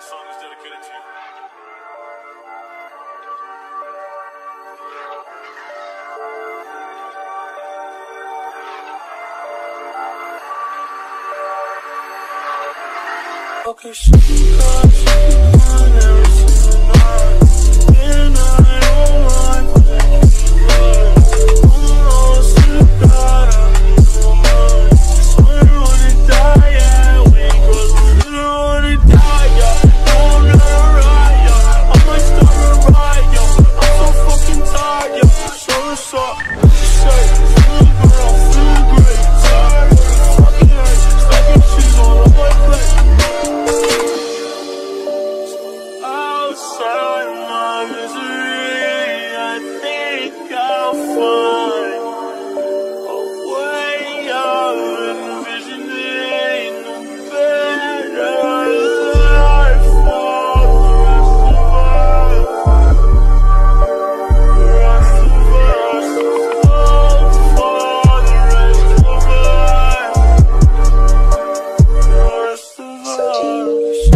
song is dedicated to you. Okay, she got on every single night, and I don't mind playing you. Oh, still got on your mind. Swear on to die, yeah. We cause we don't wanna die, yeah. No, never right, yeah. I might start a riot, yeah. I'm so fucking tired, yeah. So what's up? Say, feel girl, feel great. Tired of the fucking hate. Stacking cheese all on my plate. Outside my misery, I think I'll find a way out, envisioning a better life for the rest of us. For the rest of us. The rest of us.